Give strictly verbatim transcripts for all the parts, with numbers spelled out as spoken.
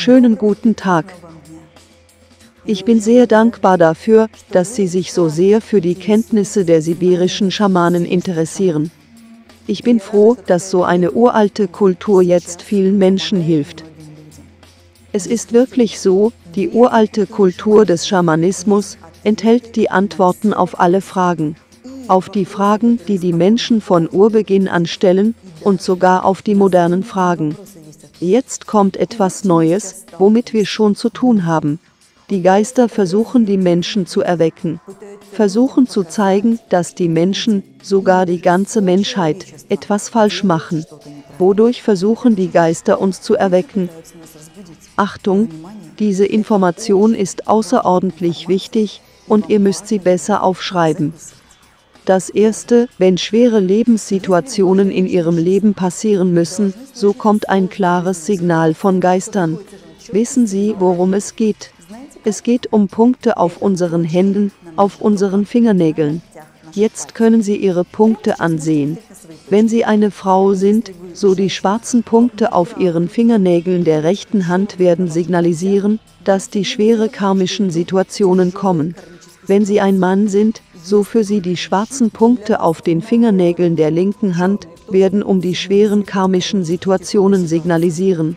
Schönen guten Tag. Ich bin sehr dankbar dafür, dass Sie sich so sehr für die Kenntnisse der sibirischen Schamanen interessieren. Ich bin froh, dass so eine uralte Kultur jetzt vielen Menschen hilft. Es ist wirklich so, die uralte Kultur des Schamanismus enthält die Antworten auf alle Fragen. Auf die Fragen, die die Menschen von Urbeginn an stellen, und sogar auf die modernen Fragen. Jetzt kommt etwas Neues, womit wir schon zu tun haben. Die Geister versuchen die Menschen zu erwecken, versuchen zu zeigen, dass die Menschen, sogar die ganze Menschheit, etwas falsch machen. Wodurch versuchen die Geister uns zu erwecken? Achtung, diese Information ist außerordentlich wichtig und ihr müsst sie besser aufschreiben. Das Erste, wenn schwere Lebenssituationen in ihrem Leben passieren müssen, so kommt ein klares Signal von Geistern. Wissen Sie, worum es geht? Es geht um Punkte auf unseren Händen, auf unseren Fingernägeln. Jetzt können Sie Ihre Punkte ansehen. Wenn Sie eine Frau sind, so die schwarzen Punkte auf Ihren Fingernägeln der rechten Hand werden signalisieren, dass die schwere karmischen Situationen kommen. Wenn Sie ein Mann sind, so für Sie die schwarzen Punkte auf den Fingernägeln der linken Hand werden um die schweren karmischen Situationen signalisieren.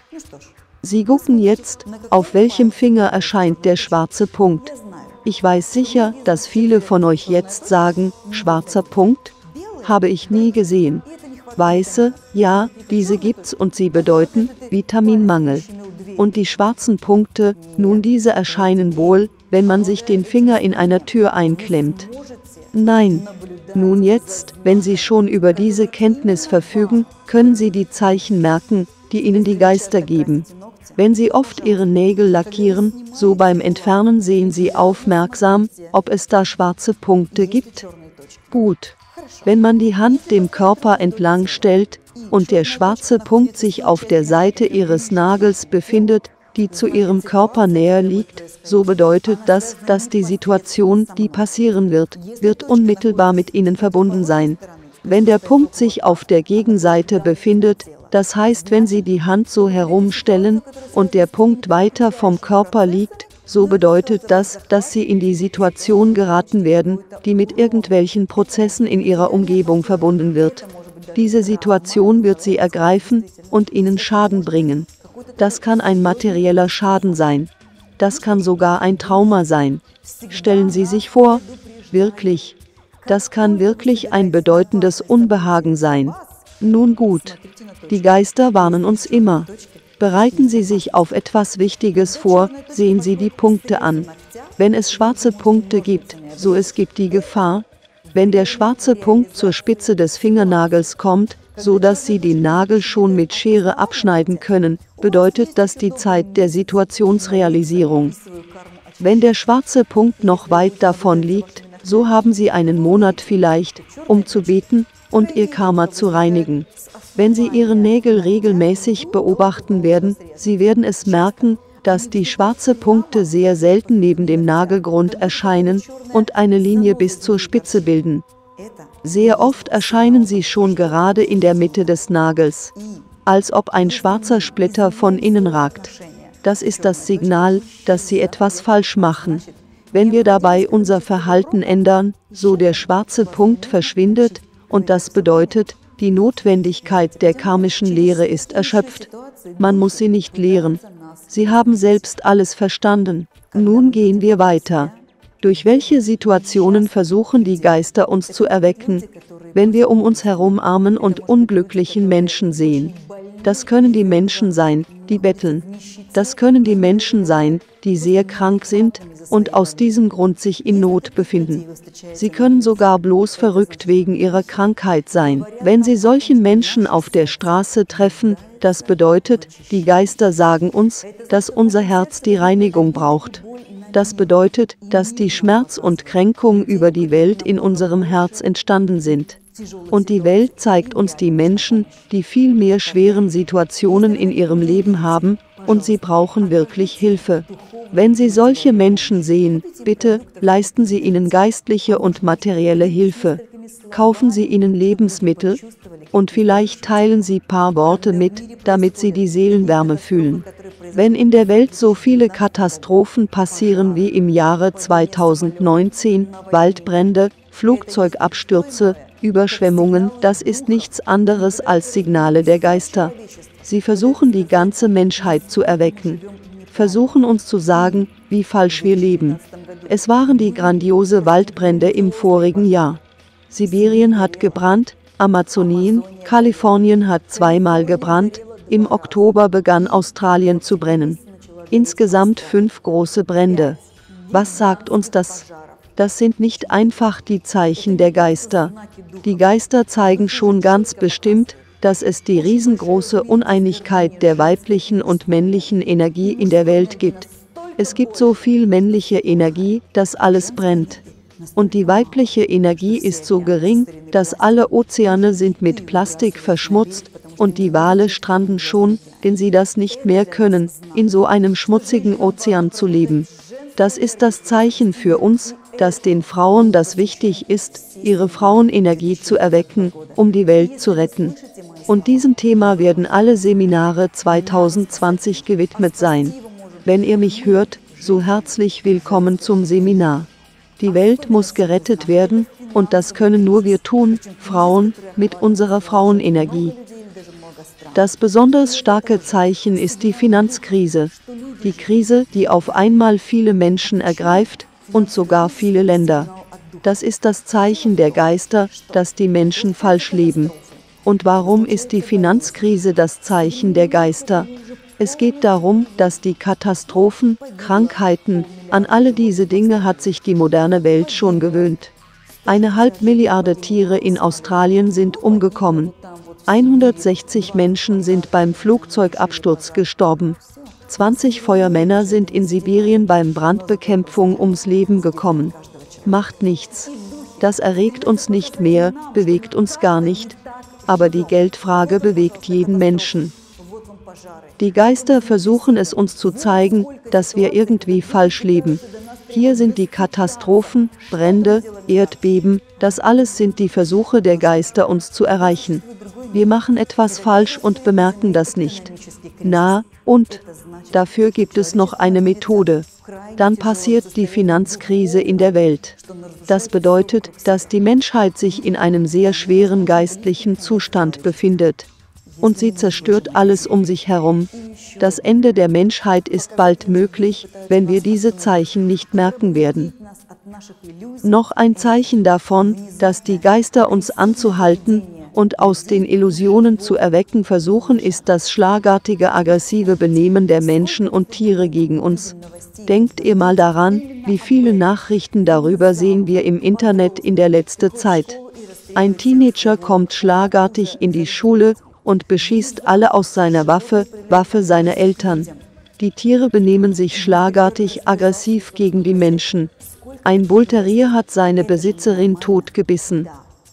Sie gucken jetzt, auf welchem Finger erscheint der schwarze Punkt. Ich weiß sicher, dass viele von euch jetzt sagen, schwarzer Punkt? Habe ich nie gesehen. Weiße, ja, diese gibt's und sie bedeuten Vitaminmangel. Und die schwarzen Punkte, nun diese erscheinen wohl, wenn man sich den Finger in einer Tür einklemmt. Nein. Nun jetzt, wenn Sie schon über diese Kenntnis verfügen, können Sie die Zeichen merken, die Ihnen die Geister geben. Wenn Sie oft Ihre Nägel lackieren, so beim Entfernen sehen Sie aufmerksam, ob es da schwarze Punkte gibt. Gut. Wenn man die Hand dem Körper entlang stellt und der schwarze Punkt sich auf der Seite Ihres Nagels befindet, die zu Ihrem Körper näher liegt, so bedeutet das, dass die Situation, die passieren wird, wird unmittelbar mit Ihnen verbunden sein. Wenn der Punkt sich auf der Gegenseite befindet, das heißt, wenn Sie die Hand so herumstellen und der Punkt weiter vom Körper liegt, so bedeutet das, dass Sie in die Situation geraten werden, die mit irgendwelchen Prozessen in Ihrer Umgebung verbunden wird. Diese Situation wird Sie ergreifen und Ihnen Schaden bringen. Das kann ein materieller Schaden sein. Das kann sogar ein Trauma sein. Stellen Sie sich vor, wirklich, das kann wirklich ein bedeutendes Unbehagen sein. Nun gut, die Geister warnen uns immer. Bereiten Sie sich auf etwas Wichtiges vor, sehen Sie die Punkte an. Wenn es schwarze Punkte gibt, so es gibt die Gefahr, wenn der schwarze Punkt zur Spitze des Fingernagels kommt, so dass Sie den Nagel schon mit Schere abschneiden können, bedeutet das die Zeit der Situationsrealisierung. Wenn der schwarze Punkt noch weit davon liegt, so haben Sie einen Monat vielleicht, um zu beten und Ihr Karma zu reinigen. Wenn Sie Ihre Nägel regelmäßig beobachten werden, Sie werden es merken, dass die schwarzen Punkte sehr selten neben dem Nagelgrund erscheinen und eine Linie bis zur Spitze bilden. Sehr oft erscheinen sie schon gerade in der Mitte des Nagels, als ob ein schwarzer Splitter von innen ragt. Das ist das Signal, dass Sie etwas falsch machen. Wenn wir dabei unser Verhalten ändern, so der schwarze Punkt verschwindet, und das bedeutet, die Notwendigkeit der karmischen Lehre ist erschöpft. Man muss sie nicht lehren. Sie haben selbst alles verstanden. Nun gehen wir weiter. Durch welche Situationen versuchen die Geister uns zu erwecken, wenn wir um uns herum armen und unglücklichen Menschen sehen? Das können die Menschen sein, die betteln. Das können die Menschen sein, die sehr krank sind und aus diesem Grund sich in Not befinden. Sie können sogar bloß verrückt wegen ihrer Krankheit sein. Wenn Sie solchen Menschen auf der Straße treffen, das bedeutet, die Geister sagen uns, dass unser Herz die Reinigung braucht. Das bedeutet, dass die Schmerz und Kränkung über die Welt in unserem Herz entstanden sind. Und die Welt zeigt uns die Menschen, die viel mehr schweren Situationen in ihrem Leben haben, und sie brauchen wirklich Hilfe. Wenn Sie solche Menschen sehen, bitte, leisten Sie ihnen geistliche und materielle Hilfe. Kaufen Sie ihnen Lebensmittel und vielleicht teilen Sie paar Worte mit, damit sie die Seelenwärme fühlen. Wenn in der Welt so viele Katastrophen passieren wie im Jahre zweitausendneunzehn, Waldbrände, Flugzeugabstürze, Überschwemmungen, das ist nichts anderes als Signale der Geister. Sie versuchen die ganze Menschheit zu erwecken, versuchen uns zu sagen, wie falsch wir leben. Es waren die grandiose Waldbrände im vorigen Jahr. Sibirien hat gebrannt, Amazonien, Kalifornien hat zweimal gebrannt, im Oktober begann Australien zu brennen. Insgesamt fünf große Brände. Was sagt uns das? Das sind nicht einfach die Zeichen der Geister. Die Geister zeigen schon ganz bestimmt, dass es die riesengroße Uneinigkeit der weiblichen und männlichen Energie in der Welt gibt. Es gibt so viel männliche Energie, dass alles brennt. Und die weibliche Energie ist so gering, dass alle Ozeane sind mit Plastik verschmutzt und die Wale stranden schon, denn sie das nicht mehr können, in so einem schmutzigen Ozean zu leben. Das ist das Zeichen für uns, dass den Frauen das wichtig ist, ihre Frauenenergie zu erwecken, um die Welt zu retten. Und diesem Thema werden alle Seminare zweitausendzwanzig gewidmet sein. Wenn ihr mich hört, so herzlich willkommen zum Seminar. Die Welt muss gerettet werden, und das können nur wir tun, Frauen, mit unserer Frauenenergie. Das besonders starke Zeichen ist die Finanzkrise. Die Krise, die auf einmal viele Menschen ergreift und sogar viele Länder. Das ist das Zeichen der Geister, dass die Menschen falsch leben. Und warum ist die Finanzkrise das Zeichen der Geister? Es geht darum, dass die Katastrophen, Krankheiten, an alle diese Dinge hat sich die moderne Welt schon gewöhnt. Eine halbe Milliarde Tiere in Australien sind umgekommen. hundertsechzig Menschen sind beim Flugzeugabsturz gestorben. zwanzig Feuermänner sind in Sibirien beim Brandbekämpfung ums Leben gekommen. Macht nichts. Das erregt uns nicht mehr, bewegt uns gar nicht. Aber die Geldfrage bewegt jeden Menschen. Die Geister versuchen es uns zu zeigen, dass wir irgendwie falsch leben. Hier sind die Katastrophen, Brände, Erdbeben, das alles sind die Versuche der Geister, uns zu erreichen. Wir machen etwas falsch und bemerken das nicht. Na, und? Dafür gibt es noch eine Methode. Dann passiert die Finanzkrise in der Welt. Das bedeutet, dass die Menschheit sich in einem sehr schweren geistlichen Zustand befindet. Und sie zerstört alles um sich herum. Das Ende der Menschheit ist bald möglich, wenn wir diese Zeichen nicht merken werden. Noch ein Zeichen davon, dass die Geister uns anzuhalten und aus den Illusionen zu erwecken versuchen, ist das schlagartige aggressive Benehmen der Menschen und Tiere gegen uns. Denkt ihr mal daran, wie viele Nachrichten darüber sehen wir im Internet in der letzten Zeit. Ein Teenager kommt schlagartig in die Schule und beschießt alle aus seiner Waffe, Waffe seiner Eltern. Die Tiere benehmen sich schlagartig aggressiv gegen die Menschen. Ein Bull Terrier hat seine Besitzerin totgebissen.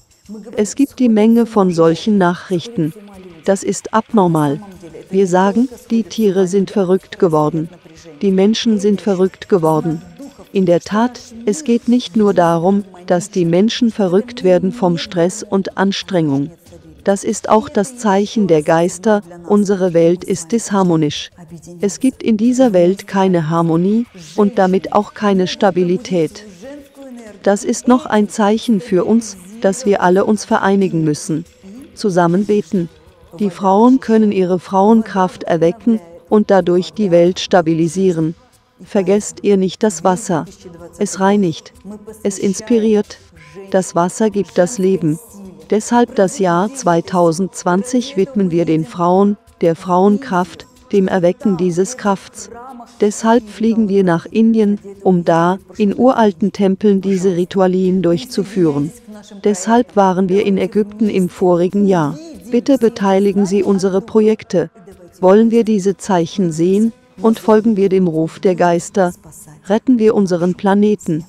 Es gibt die Menge von solchen Nachrichten. Das ist abnormal. Wir sagen, die Tiere sind verrückt geworden. Die Menschen sind verrückt geworden. In der Tat, es geht nicht nur darum, dass die Menschen verrückt werden vom Stress und Anstrengung. Das ist auch das Zeichen der Geister, unsere Welt ist disharmonisch. Es gibt in dieser Welt keine Harmonie und damit auch keine Stabilität. Das ist noch ein Zeichen für uns, dass wir alle uns vereinigen müssen. Zusammen beten. Die Frauen können ihre Frauenkraft erwecken und dadurch die Welt stabilisieren. Vergesst ihr nicht das Wasser. Es reinigt. Es inspiriert. Das Wasser gibt das Leben. Deshalb das Jahr zweitausendzwanzig widmen wir den Frauen, der Frauenkraft, dem Erwecken dieses Krafts. Deshalb fliegen wir nach Indien, um da, in uralten Tempeln diese Ritualien durchzuführen. Deshalb waren wir in Ägypten im vorigen Jahr. Bitte beteiligen Sie unsere Projekte. Wollen wir diese Zeichen sehen und folgen wir dem Ruf der Geister? Retten wir unseren Planeten.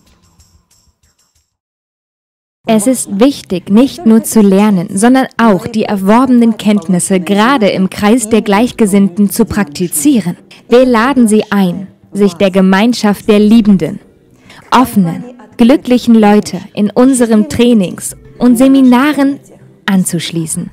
Es ist wichtig, nicht nur zu lernen, sondern auch die erworbenen Kenntnisse gerade im Kreis der Gleichgesinnten zu praktizieren. Wir laden Sie ein, sich der Gemeinschaft der liebenden, offenen, glücklichen Leute in unserem Trainings- und Seminaren anzuschließen.